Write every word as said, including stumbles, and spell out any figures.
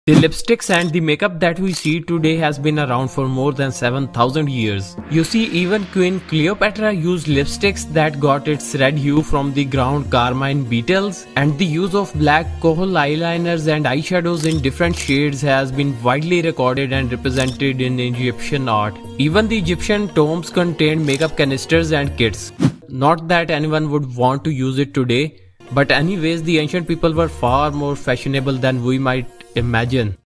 The lipsticks and the makeup that we see today has been around for more than seven thousand years. You see, even Queen Cleopatra used lipsticks that got its red hue from the ground carmine beetles, and the use of black kohl eyeliners and eyeshadows in different shades has been widely recorded and represented in Egyptian art. Even the Egyptian tombs contained makeup canisters and kits. Not that anyone would want to use it today, but anyways, the ancient people were far more fashionable than we might imagine.